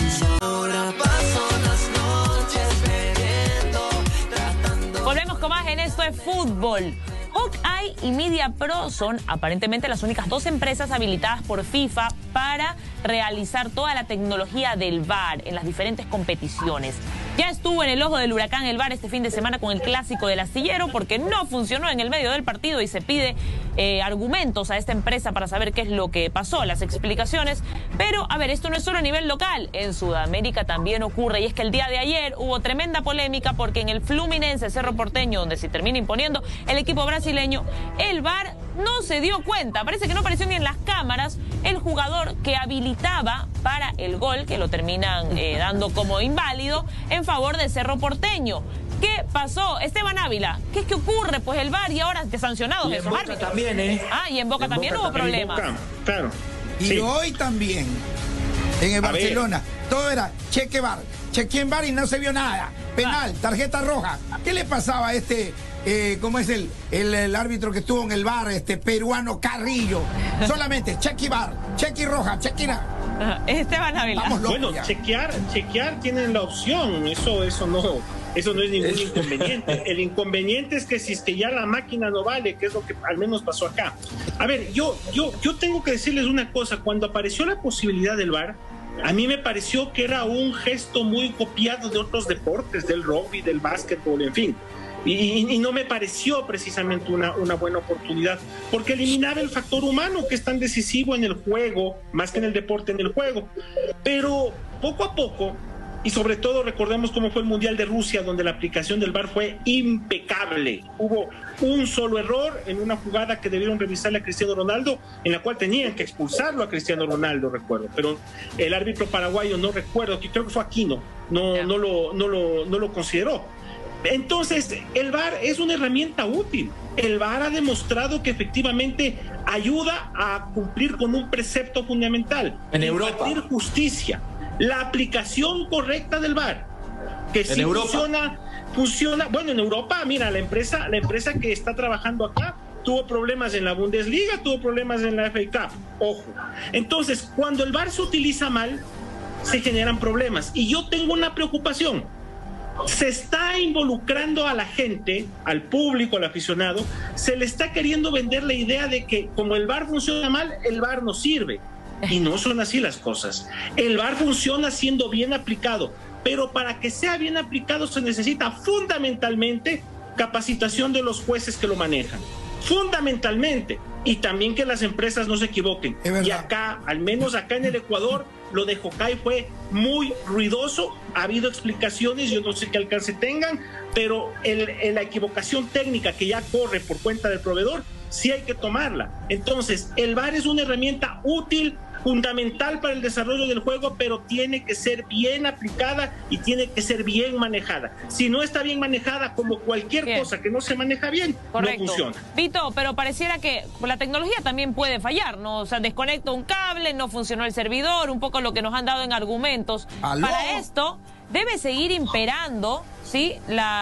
Speaker 1: Volvemos con más en Esto es Fútbol. Hawkeye y Media Pro son aparentemente las únicas dos empresas habilitadas por FIFA para realizar toda la tecnología del VAR en las diferentes competiciones. Ya estuvo en el ojo del huracán el VAR este fin de semana con el clásico del Astillero porque no funcionó en el medio del partido y se pide argumentos a esta empresa para saber qué es lo que pasó, las explicaciones. Pero, a ver, esto no es solo a nivel local, en Sudamérica también ocurre y es que el día de ayer hubo tremenda polémica porque en el Fluminense Cerro Porteño, donde se termina imponiendo el equipo brasileño, el VAR no se dio cuenta, parece que no apareció ni en las cámaras el jugador que habilitaba para el gol, que lo terminan dando como inválido, en favor de Cerro Porteño. ¿Qué pasó? Esteban Ávila, ¿qué es que ocurre? Pues el VAR y ahora de sancionados
Speaker 2: Y en
Speaker 1: esos
Speaker 2: Boca
Speaker 1: árbitros.
Speaker 2: también, ¿eh?
Speaker 1: Ah, y en Boca
Speaker 2: En
Speaker 1: también
Speaker 2: Boca
Speaker 1: hubo
Speaker 2: también.
Speaker 1: problemas.
Speaker 4: Claro.
Speaker 5: Y
Speaker 4: Sí.
Speaker 5: hoy también, en el
Speaker 4: A ver.
Speaker 5: Barcelona, todo era cheque VAR, cheque en VAR y no se vio nada. Penal, tarjeta roja. ¿Qué le pasaba a este, cómo es el árbitro que estuvo en el VAR, este peruano Carrillo? Solamente cheque VAR, cheque roja, cheque nada.
Speaker 1: Ajá, Esteban Ávila.
Speaker 5: Vamos locos
Speaker 4: Bueno,
Speaker 5: ya.
Speaker 4: chequear tienen la opción, eso no es ningún inconveniente. El inconveniente es que si es que ya la máquina no vale, que es lo que al menos pasó acá. A ver, yo tengo que decirles una cosa, cuando apareció la posibilidad del VAR, a mí me pareció que era un gesto muy copiado de otros deportes, del rugby, del básquetbol, en fin. Y no me pareció precisamente una buena oportunidad, porque eliminaba el factor humano que es tan decisivo en el juego, más que en el deporte, en el juego. Pero poco a poco, y sobre todo recordemos cómo fue el Mundial de Rusia, donde la aplicación del VAR fue impecable. Hubo un solo error en una jugada que debieron revisarle a Cristiano Ronaldo, en la cual tenían que expulsarlo a Cristiano Ronaldo, recuerdo. Pero el árbitro paraguayo, no recuerdo, que creo que fue Aquino, no lo consideró. Entonces, el VAR es una herramienta útil. El VAR ha demostrado que efectivamente ayuda a cumplir con un precepto fundamental.
Speaker 2: En Europa.
Speaker 4: Impartir justicia. La aplicación correcta del VAR. Que si funciona. Bueno, en Europa, mira, la empresa que está trabajando acá tuvo problemas en la Bundesliga, tuvo problemas en la FA Cup. Ojo. Entonces, cuando el VAR se utiliza mal, se generan problemas. Y yo tengo una preocupación. Se está involucrando a la gente, al público, al aficionado, se le está queriendo vender la idea de que como el VAR funciona mal, el VAR no sirve. Y no son así las cosas. El VAR funciona siendo bien aplicado, pero para que sea bien aplicado se necesita fundamentalmente capacitación de los jueces que lo manejan. Fundamentalmente. Y también que las empresas no se equivoquen. Y acá, al menos acá en el Ecuador, lo de Hawkeye fue muy ruidoso. Ha habido explicaciones, yo no sé qué alcance tengan, pero la equivocación técnica que ya corre por cuenta del proveedor, sí hay que tomarla. Entonces, el VAR es una herramienta útil, fundamental para el desarrollo del juego, pero tiene que ser bien aplicada y tiene que ser bien manejada. Si no está bien manejada, como cualquier cosa que no se maneja bien,
Speaker 1: correcto,
Speaker 4: no funciona.
Speaker 1: Vito, pero pareciera que la tecnología también puede fallar, ¿no? O sea, desconecta un cable, no funcionó el servidor, un poco lo que nos han dado en argumentos.
Speaker 5: ¿Aló?
Speaker 1: Para esto debe seguir imperando, ¿sí?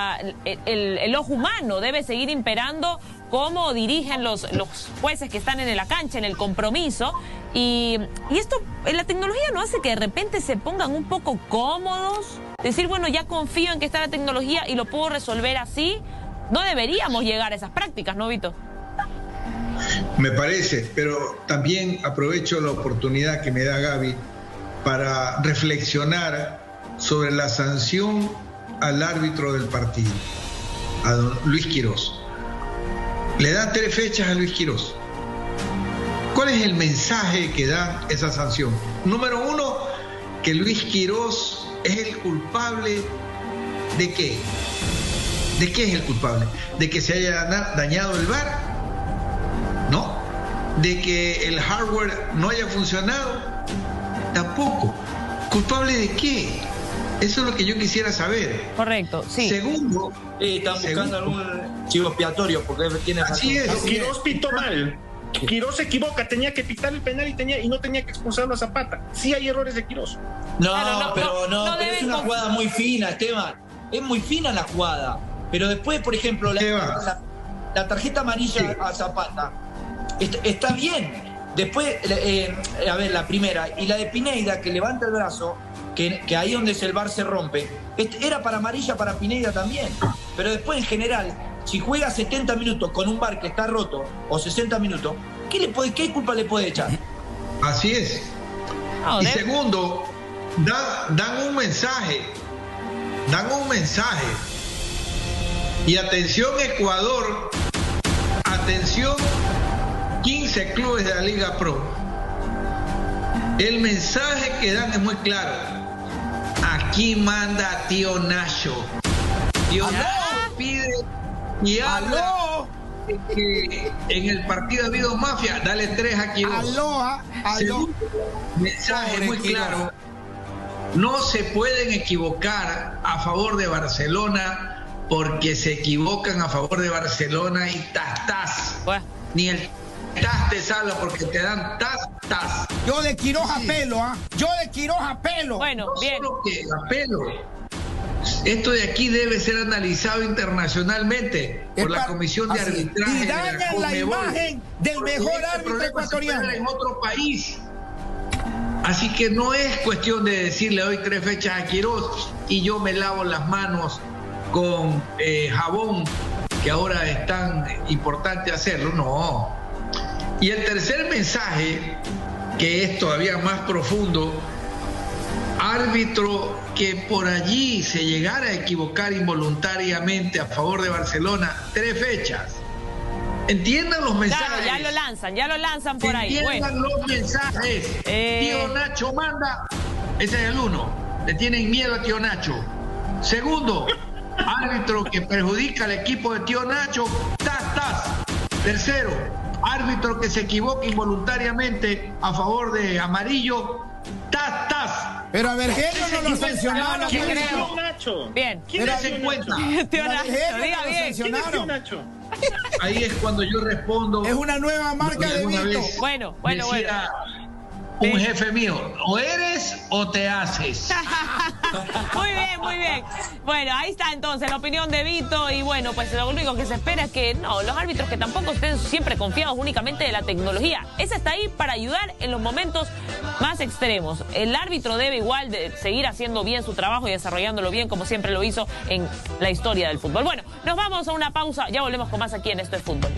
Speaker 1: El ojo humano debe seguir imperando cómo dirigen los jueces que están en la cancha, en el compromiso. Y esto, la tecnología no hace que de repente se pongan un poco cómodos, decir, bueno, ya confío en que está la tecnología y lo puedo resolver así. No deberíamos llegar a esas prácticas, ¿no, Vito?
Speaker 6: Me parece, pero también aprovecho la oportunidad que me da Gaby para reflexionar sobre la sanción al árbitro del partido, a don Luis Quirós. Le dan 3 fechas a Luis Quirós. ¿Cuál es el mensaje que da esa sanción? Número 1, que Luis Quirós es el culpable ¿de qué? ¿De qué es el culpable? ¿De que se haya dañado el VAR? ¿No? ¿De que el hardware no haya funcionado? Tampoco. ¿Culpable de qué? Eso es lo que yo quisiera saber.
Speaker 1: Correcto, sí.
Speaker 6: Segundo,
Speaker 2: están buscando algún chivo expiatorio porque tiene razón.
Speaker 6: Así es.
Speaker 4: Quirós pitó mal. Quirós se equivoca, tenía que pitar el penal y no tenía que expulsarlo a Zapata. Sí hay errores de Quirós.
Speaker 2: No,
Speaker 1: Claro,
Speaker 2: pero es una jugada muy fina, Esteban. Es muy fina la jugada. Pero después, por ejemplo, la tarjeta amarilla a Zapata está bien. Después, a ver, la primera. Y la de Pineda, que levanta el brazo, que ahí donde el VAR se rompe, era para amarilla para Pineda también. Pero después, en general, si juega 70 minutos con un VAR que está roto, o 60 minutos, ¿qué culpa le puede echar?
Speaker 6: Así es. Y segundo, dan un mensaje. Y atención Ecuador, atención 15 clubes de la Liga Pro. El mensaje que dan es muy claro. Aquí manda tío Nacho. Tío Nacho pide y habla que en el partido ha habido mafia. Dale 3 a Quirós. Segundo mensaje muy claro. No se pueden equivocar a favor de Barcelona porque se equivocan a favor de Barcelona y tas.
Speaker 1: Bueno.
Speaker 6: Ni el tas te salva porque te dan tas.
Speaker 5: Yo de Quirós a pelo, Yo de Quirós a pelo.
Speaker 1: Bueno,
Speaker 6: no
Speaker 1: bien.
Speaker 6: solo que a pelo. Esto de aquí debe ser analizado internacionalmente por la Comisión de Arbitraje.
Speaker 5: Y dañan la imagen del mejor árbitro ecuatoriano
Speaker 6: en otro país. Así que no es cuestión de decirle hoy 3 fechas a Quirós y yo me lavo las manos con jabón, que ahora es tan importante hacerlo. No. Y el tercer mensaje, que es todavía más profundo: árbitro que por allí se llegara a equivocar involuntariamente a favor de Barcelona, 3 fechas. Entiendan los mensajes.
Speaker 1: Claro, ya lo lanzan por ahí.
Speaker 6: Entiendan los mensajes. Tío Nacho manda. Ese es el 1. Le tienen miedo a tío Nacho. Segundo, árbitro que perjudica al equipo de tío Nacho, tas. Tercero, árbitro que se equivoca involuntariamente a favor de amarillo, tas.
Speaker 5: Pero a Vergelio no lo sancionaron.
Speaker 4: ¿Quién es tío Nacho?
Speaker 1: Bien.
Speaker 6: ¿Quién se encuentra?
Speaker 1: Tío Nacho, diga bien.
Speaker 4: ¿Quién es tío Nacho?
Speaker 6: Ahí es cuando yo respondo.
Speaker 5: Es una nueva marca de Vito.
Speaker 1: Bueno.
Speaker 6: Un jefe mío, o eres o te haces.
Speaker 1: Muy bien. Bueno, ahí está entonces la opinión de Vito. Y bueno, pues lo único que se espera es que los árbitros que tampoco estén siempre confiados únicamente de la tecnología. Ese está ahí para ayudar en los momentos más extremos. El árbitro debe igual de seguir haciendo bien su trabajo y desarrollándolo bien como siempre lo hizo en la historia del fútbol. Bueno, nos vamos a una pausa. Ya volvemos con más aquí en Esto es Fútbol.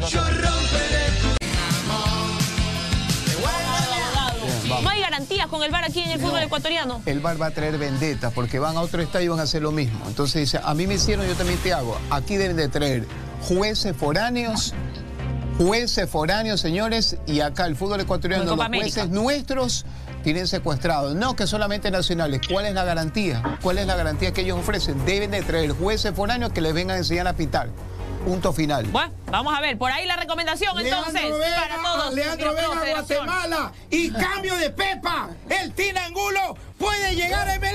Speaker 1: No hay garantías con el VAR aquí en el fútbol ecuatoriano.
Speaker 3: El VAR va a traer vendetas porque van a otro estadio y van a hacer lo mismo. Entonces dice, a mí me hicieron, yo también te hago. Aquí deben de traer jueces foráneos, señores, y acá el fútbol ecuatoriano, los jueces nuestros tienen secuestrados. No que solamente nacionales. ¿Cuál es la garantía? ¿Cuál es la garantía que ellos ofrecen? Deben de traer jueces foráneos que les vengan a enseñar a pitar. Punto final.
Speaker 1: Bueno, vamos a ver, por ahí la recomendación entonces para todos.
Speaker 5: Leandro Vega, Guatemala, y cambio de Pepa. El Tina Angulo puede llegar a